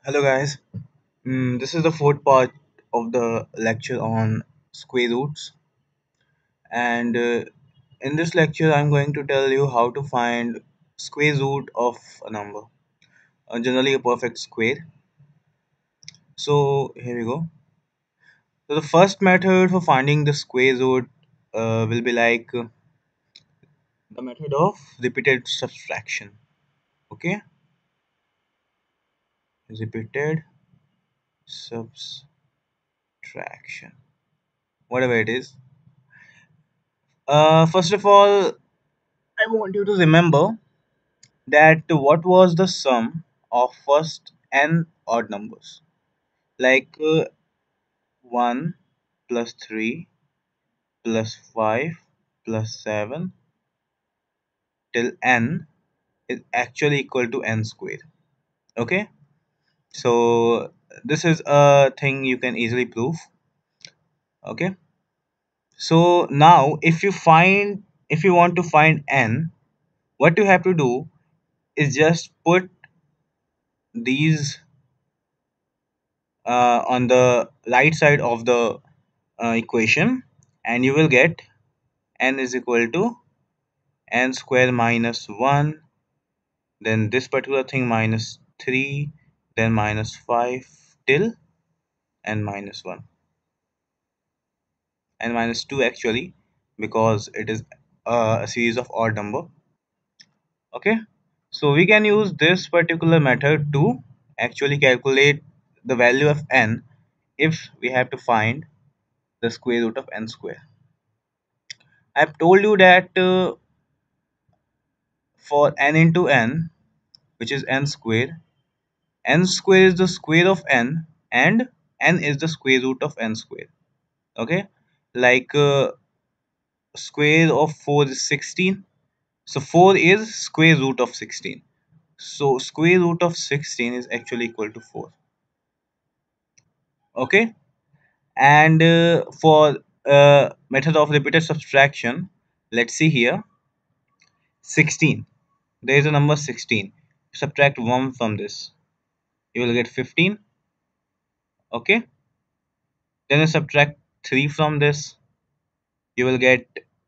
Hello, guys. This is the fourth part of the lecture on square roots, and in this lecture, I'm going to tell you how to find square root of a number, generally a perfect square. So here we go. So the first method for finding the square root will be like the method of repeated subtraction. Okay, repeated subtraction, whatever it is. First of all, I want you to remember that what was the sum of first n odd numbers like 1 plus 3 plus 5 plus 7 till n is actually equal to n squared. Okay, so this is a thing you can easily prove. Okay, so now if you want to find n, what you have to do is just put these on the right side of the equation, and you will get n is equal to n square minus 1, then this particular thing minus 3, then minus 5 till n minus 1, n minus 2 actually, because it is a series of odd number. Okay, so we can use this particular method to actually calculate the value of n if we have to find the square root of n square. I've told you that for n into n, which is n square, n square is the square of n, and n is the square root of n square. Okay, like square of 4 is 16, so 4 is square root of 16, so square root of 16 is actually equal to 4. Okay, and for method of repeated subtraction, let's see here. 16, there is a number 16, subtract 1 from this, you will get 15. Okay, then you subtract 3 from this, you will get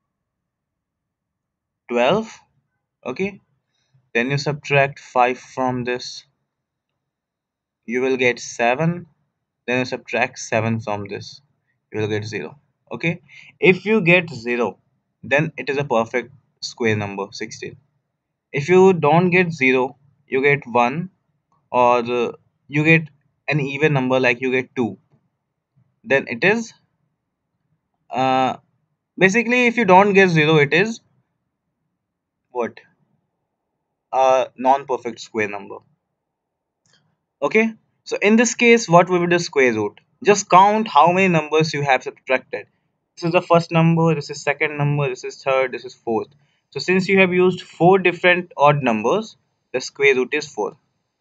12. Okay, then you subtract 5 from this, you will get 7. Then you subtract 7 from this, you will get 0. Okay, if you get 0, then it is a perfect square number 16. If you don't get 0, you get 1, or you get an even number like you get 2, then it is uh, basically, if you don't get 0, it is what, a non-perfect square number. Okay, so in this case, what will be the square root? Just count how many numbers you have subtracted. This is the first number, this is second number, this is third, this is fourth. So since you have used four different odd numbers, the square root is 4.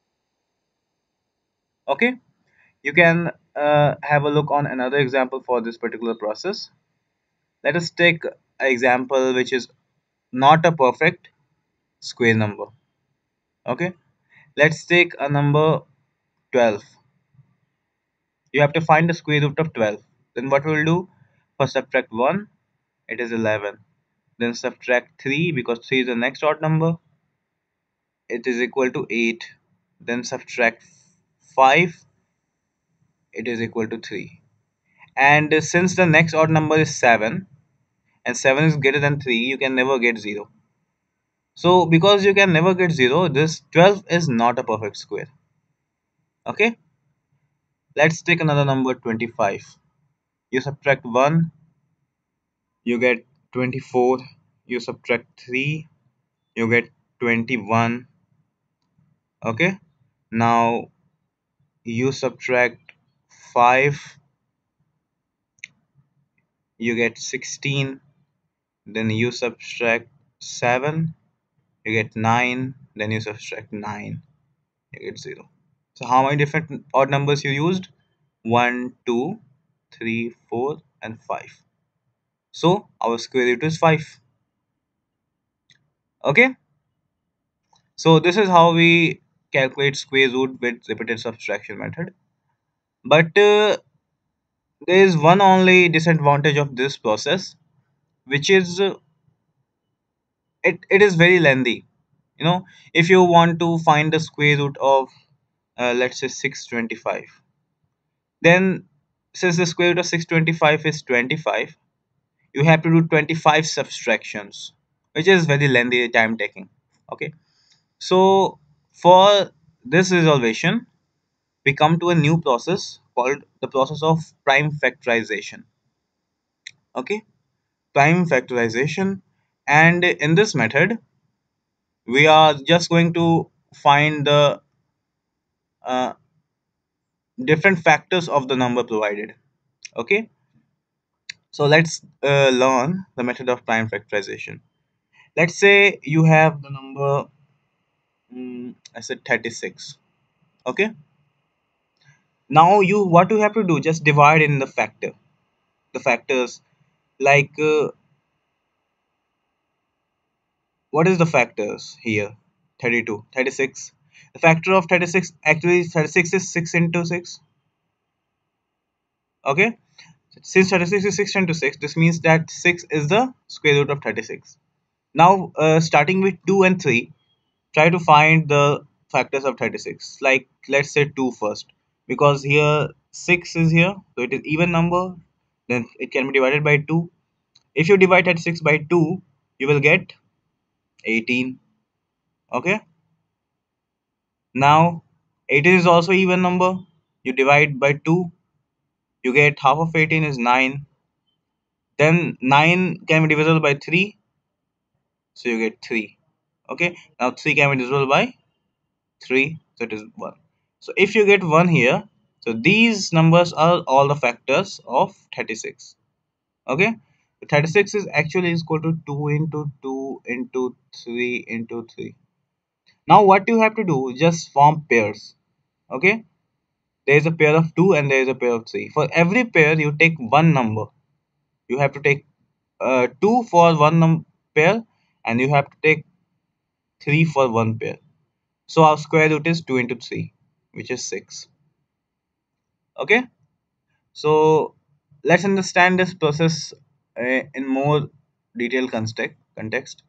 Okay, you can have a look on another example for this particular process. Let us take an example which is not a perfect square number. Okay, let's take a number 12. You have to find the square root of 12. Then what we will do? First subtract 1, it is 11. Then subtract 3, because 3 is the next odd number, it is equal to 8. Then subtract 5, it is equal to 3. And since the next odd number is 7, and 7 is greater than 3, you can never get 0. So because you can never get 0, this 12 is not a perfect square. Okay, let's take another number 25. You subtract 1, you get 24. You subtract 3, you get 21. Okay, now you subtract 5, you get 16. Then you subtract 7, you get 9. Then you subtract 9, you get 0. So how many different odd numbers you used? 1, 2, 3, 4, and 5. So our square root is 5. Okay, so this is how we calculate square root with repeated subtraction method. But there is one only disadvantage of this process, which is it is very lengthy. You know, if you want to find the square root of let's say 625, then since the square root of 625 is 25, you have to do 25 subtractions, which is very lengthy time taking. Okay, so for this resolution, we come to a new process called the process of prime factorization. Okay, prime factorization, and in this method we are just going to find the uh, different factors of the number provided. Okay, so let's learn the method of prime factorization. Let's say you have the number, I said 36. Okay, now you what you have to do, just divide in the factor, the factors, like what is the factors here? 32, 36. The factor of 36, actually 36 is 6 into 6. Okay, since 36 is 6 into 6, this means that 6 is the square root of 36. Now starting with 2 and 3, try to find the factors of 36. Like let's say 2 first, because here 6 is here, so it is even number, then it can be divided by 2. If you divide 36 by 2, you will get 18. Okay, now 18 is also even number. You divide by 2, you get half of 18 is 9. Then 9 can be divisible by 3, so you get 3. Okay, now 3 can be divisible by 3, so it is 1. So if you get 1 here, so these numbers are all the factors of 36. Okay, so 36 is actually is equal to 2 into 2 into 3 into 3. Now what you have to do, just form pairs. Okay, there is a pair of 2 and there is a pair of 3. For every pair you take one number. You have to take 2 for one pair, and you have to take 3 for one pair. So our square root is 2 into 3, which is 6. Okay, so let's understand this process in more detailed context.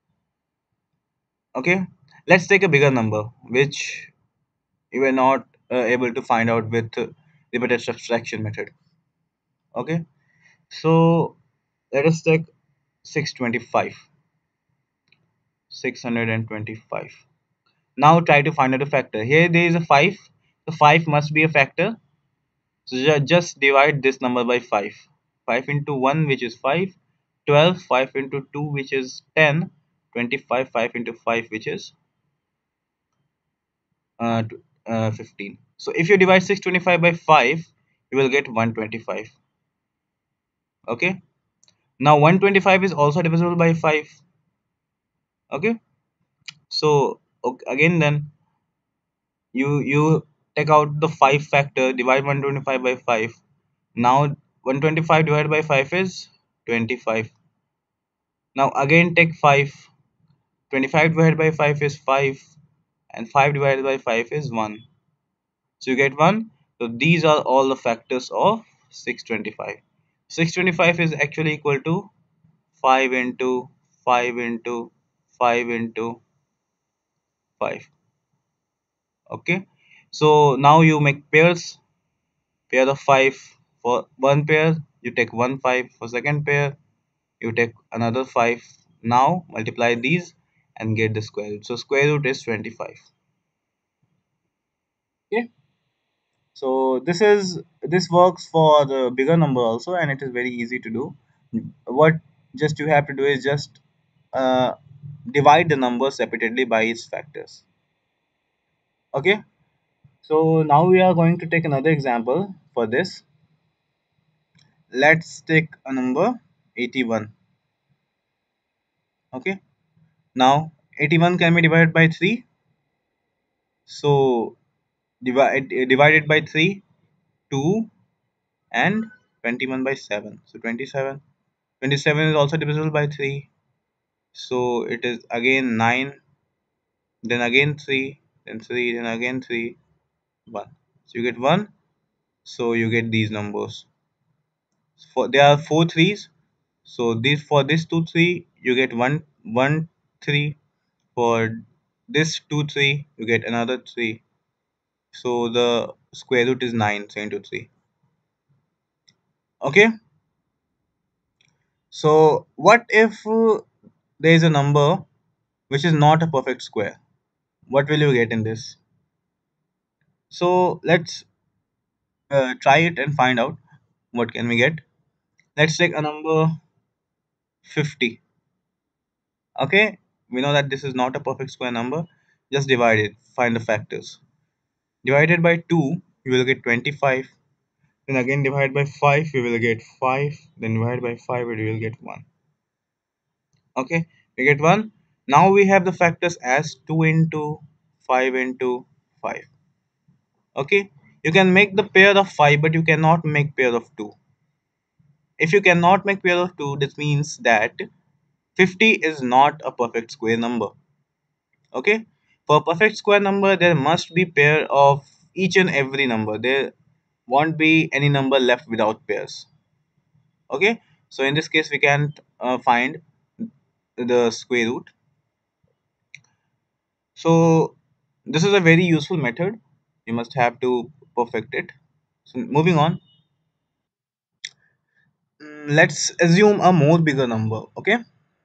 Okay, let's take a bigger number which you were not able to find out with repeated subtraction method. Okay, so let us take 625. 625. Now try to find out a factor. Here there is a 5. The 5 must be a factor. So just divide this number by 5. 5 into 1, which is 5. 12. 5 into 2, which is 10. 25. 5 into 5, which is 15. So if you divide 625 by 5, you will get 125. Okay. Now 125 is also divisible by 5. Okay. So again, then you take out the 5 factor, divide 125 by 5. Now 125 divided by 5 is 25. Now again take 5. 25 divided by 5 is 5, and 5 divided by 5 is 1. So you get 1. So these are all the factors of 625. 625 is actually equal to 5 into 5 into 5 into 5. Okay. So now you make pairs. Pair of 5 for one pair, you take one 5. For second pair, you take another 5. Now multiply these and get the square root. So square root is 25. Okay, so this works for the bigger number also, and it is very easy to do. What just you have to do is just uh, divide the numbers repeatedly by its factors. Okay, so now we are going to take another example for this. Let's take a number 81. Okay, now 81 can be divided by 3. So divided by 3, 2, and 21 by 7. So 27. 27 is also divisible by 3. So it is again 9, then again 3, then 3, then again 3, 1. So you get 1, so you get these numbers. For there are four threes, so this for this 2 3 you get 1 1 3. For this 2 3 you get another 3. So the square root is 9 so into 3. Okay, so what if there is a number which is not a perfect square? What will you get in this? So let's try it and find out what can we get. Let's take a number 50. Okay, we know that this is not a perfect square number. Just divide it, find the factors. Divided by 2 you will get 25, then again divide by 5 you will get 5, then divide by 5 you will get 1. Okay, we get 1. Now we have the factors as 2 into 5 into 5. Okay, you can make the pair of 5 but you cannot make pair of 2. If you cannot make pair of 2, this means that 50 is not a perfect square number. Okay, for a perfect square number there must be pair of each and every number. There won't be any number left without pairs. Okay, so in this case we can find the square root. So this is a very useful method, you must have to perfect it. So moving on, let's assume a more bigger number. Okay,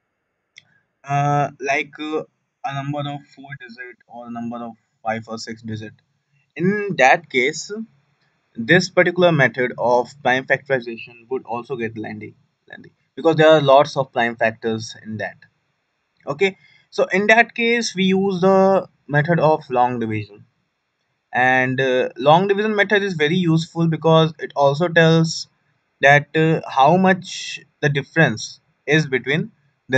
a number of 4 digit or a number of 5 or 6 digit. In that case, this particular method of prime factorization would also get lengthy because there are lots of prime factors in that. Okay, so in that case we use the method of long division, and long division method is very useful because it also tells that how much the difference is between the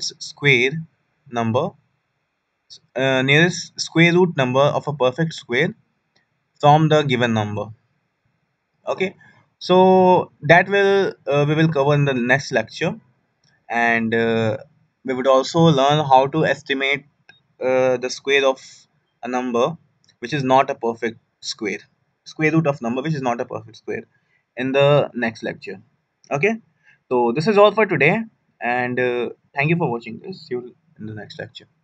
nearest square root number of a perfect square from the given number. Okay, so that will we will cover in the next lecture, and we would also learn how to estimate the square of a number which is not a perfect square root of number which is not a perfect square, in the next lecture. Okay, so this is all for today, and thank you for watching this. See you in the next lecture.